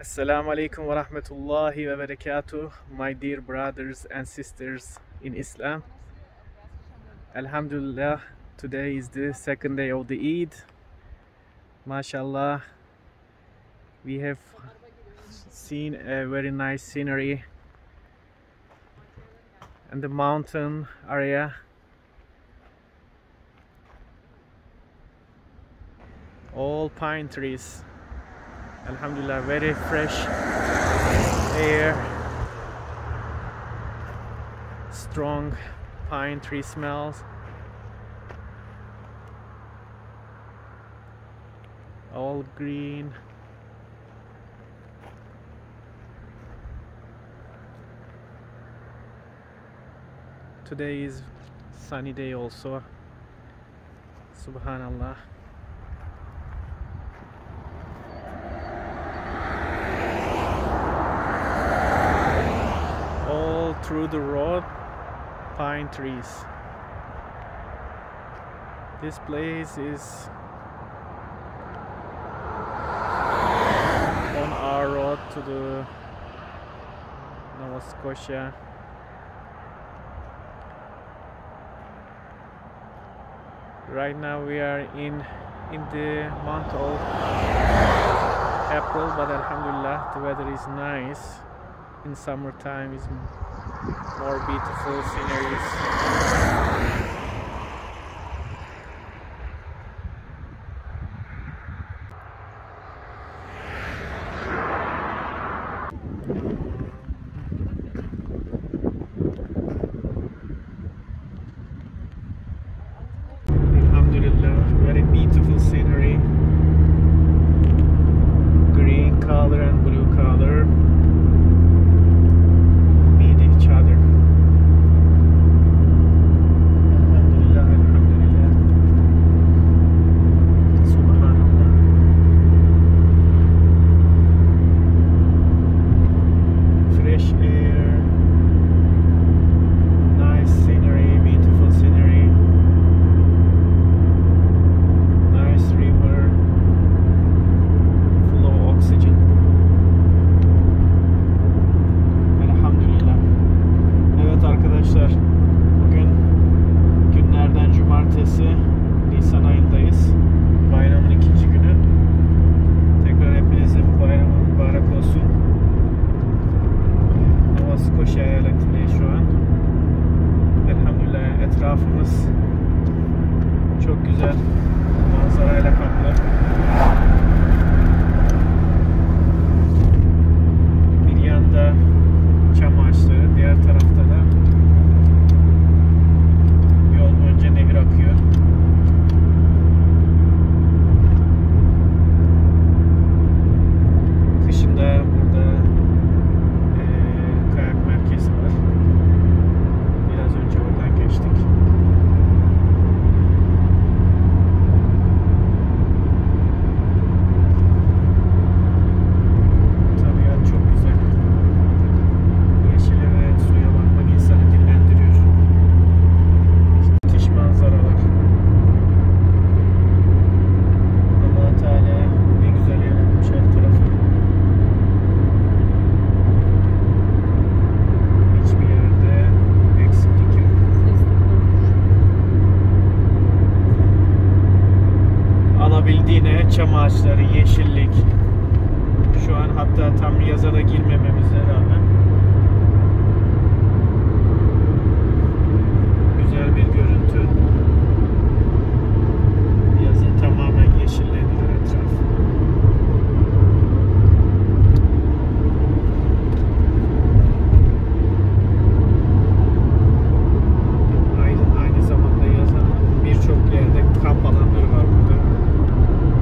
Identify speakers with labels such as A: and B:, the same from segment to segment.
A: Assalamu alaikum wa rahmatullahi wa barakatuh, my dear brothers and sisters in Islam. Alhamdulillah, today is the second day of the Eid. MashaAllah, we have seen a very nice scenery and the mountain area. All pine trees. Alhamdulillah, very fresh air, strong pine tree smells, all green. Today is sunny day also. Subhanallah. Through the road, pine trees. This place is on our road to the Nova Scotia. Right now we are in the month of April, but alhamdulillah the weather is nice. In summertime is more beautiful sceneries. Alhamdulillah, very beautiful scenery. Green color and blue color. Bugün günlerden cumartesi, Nisan ayındayız. Bayramın ikinci günü. Tekrar hepinizin bayramı mübarek olsun. Nova Scotia eyaletinde şu an. Elhamdülillah etrafımız çok güzel manzarayla kaplı. Bir yanda çam ağaçları, diğer tarafta da nehir akıyor. Kışında burada kayak merkezi var. Biraz önce oradan geçtik. Tabiat çok güzel. Yeşile ve suya bakmak insanı dinlendiriyor. Manzaralar. Allah Teala ne güzel yaratmış her tarafı. Hiçbir yerde eksiklik yok. Alabildiğine çam ağaçları, yeşillik. Şu an hatta tam yaza da girmememize rağmen güzel bir görüntü. Yazın tamamen yeşilleniyor etraf. Aynı zamanda yazın birçok yerde kamp alanları var burada.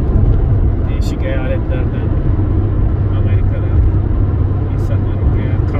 A: Değişik eyaletlerden, Amerika'dan insanlar buraya kamp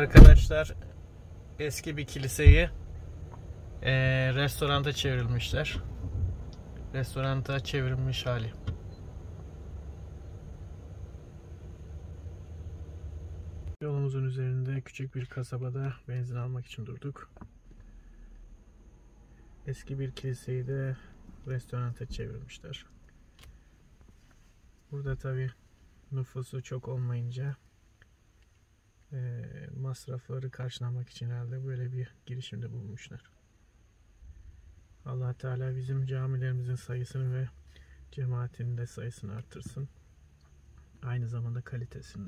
A: Arkadaşlar, eski bir kiliseyi restoranta çevirmişler. Restoranta çevrilmiş hali. Yolumuzun üzerinde küçük bir kasabada benzin almak için durduk. Eski bir kiliseyi de restoranta çevirmişler. Burada tabi nüfusu çok olmayınca masrafları karşılamak için herhalde böyle bir girişimde bulunmuşlar. Allah Teala bizim camilerimizin sayısını ve cemaatinin de sayısını artırsın. Aynı zamanda kalitesinde.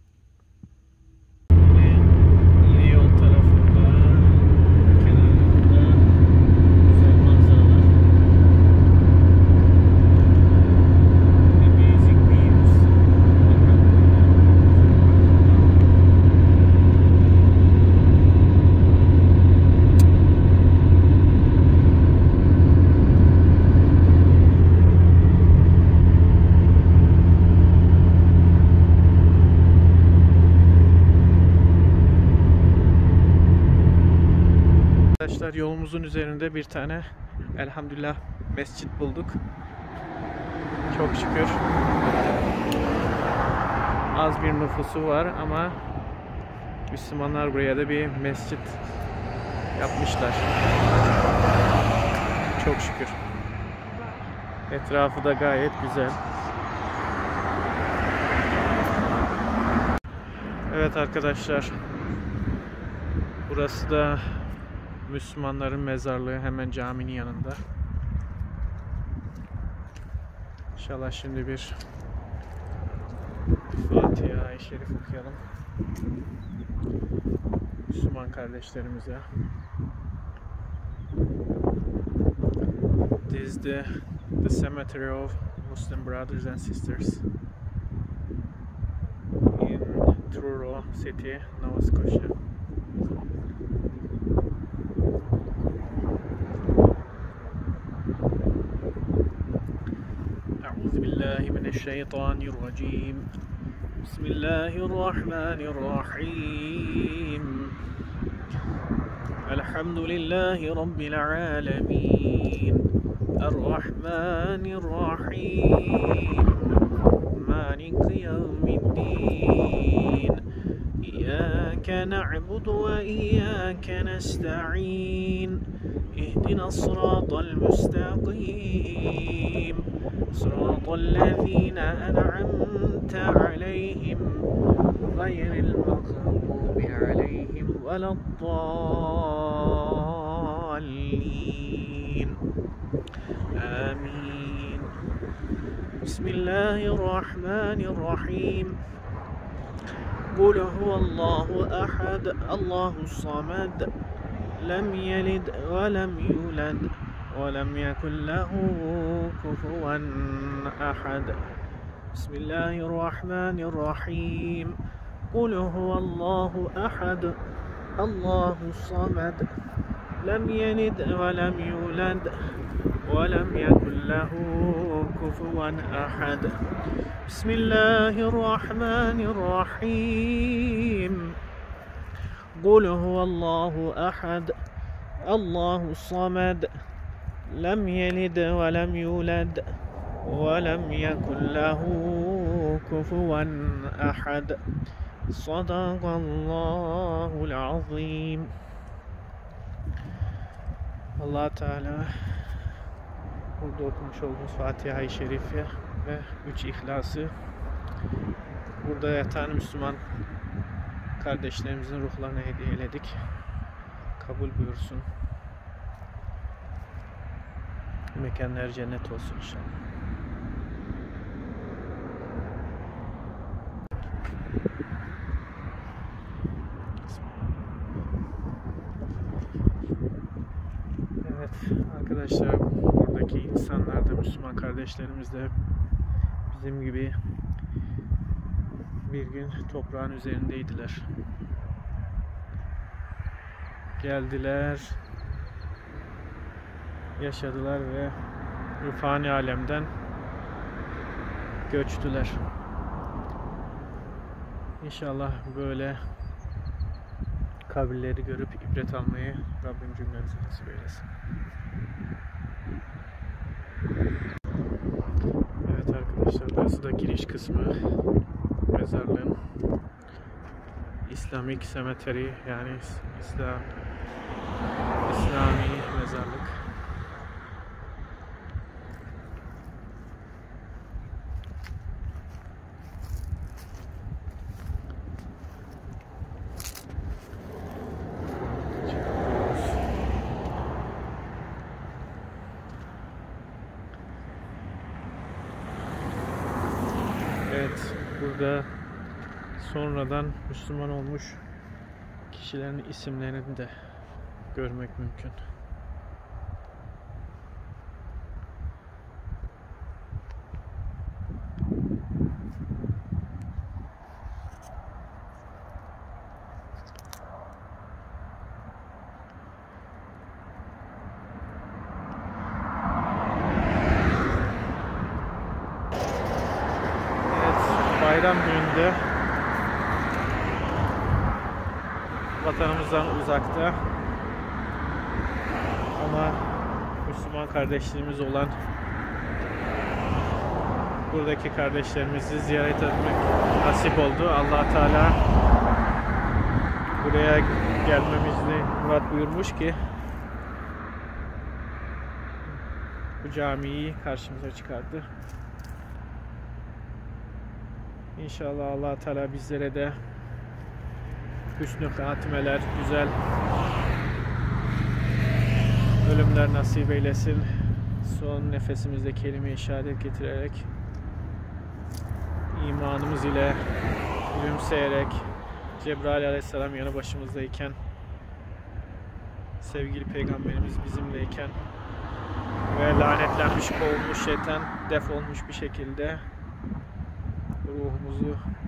A: Yine yol tarafında, kenarında güzel manzaralar. Amazing views. Arkadaşlar, yolumuzun üzerinde bir tane elhamdülillah mescit bulduk. Çok şükür. Az bir nüfusu var ama Müslümanlar buraya da bir mescit yapmışlar. Çok şükür. Etrafı da gayet güzel. Evet arkadaşlar, burası da Müslümanların mezarlığı, hemen caminin yanında. İnşallah şimdi bir Fatiha-i Şerif okuyalım Müslüman kardeşlerimize. This is the cemetery of Muslim brothers and sisters in Truro City, Nova Scotia. الشيطان الرجيم بسم الله الرحمن الرحيم الحمد لله رب العالمين الرحمن الرحيم مالك يوم الدين إياك نعبد وإياك نستعين اهدنا الصراط المستقيم صراط الذين أنعمت عليهم غير المغضوب عليهم ولا الضالين آمين بسم الله الرحمن الرحيم قل هو الله أحد الله الصمد لم يلد ولم يولد ولم يكن له كفوا أحد بسم الله الرحمن الرحيم قل هو الله أحد الله الصمد لم يلد ولم يولد ولم يكن له كفوا أحد بسم الله الرحمن الرحيم قل هو الله أحد الله الصمد لم يلد ولم يولد ولم يكن له كفوا أحد صدق الله العظيم. Allah Teala burada okumuş olduğumuz Fatiha-i Şerife ve 3 İhlas'ı burada yatan Müslüman kardeşlerimizin ruhlarına hediye eyledik. Kabul buyursun. Mekanlar cennet olsun inşallah. Evet arkadaşlar, buradaki insanlar da, Müslüman kardeşlerimiz de bizim gibi bir gün toprağın üzerindeydiler. Geldiler, yaşadılar ve fani alemden göçtüler. İnşallah böyle kabirleri görüp ibret almayı Rabbim cümlemize nasip eylesin. Evet arkadaşlar, burası da giriş kısmı. Mezarlığın Islamic Cemetery, yani İslami mezarlık. Evet, burada sonradan Müslüman olmuş kişilerin isimlerini de görmek mümkün. Bayram gününde vatanımızdan uzakta ama Müslüman kardeşliğimiz olan buradaki kardeşlerimizi ziyaret etmek nasip oldu. Allah Teala buraya gelmemizi murat buyurmuş ki bu camiyi karşımıza çıkardı. İnşallah Allah Teala bizlere de hüsnü hatimeler, güzel ölümler nasip eylesin. Son nefesimizde kelime-i şehadet getirerek, imanımız ile gülümseyerek, Cebrail Aleyhisselam yanı başımızdayken, sevgili Peygamberimiz bizimleyken ve lanetlenmiş, kovulmuş şeytan defolmuş bir şekilde ruhumuzu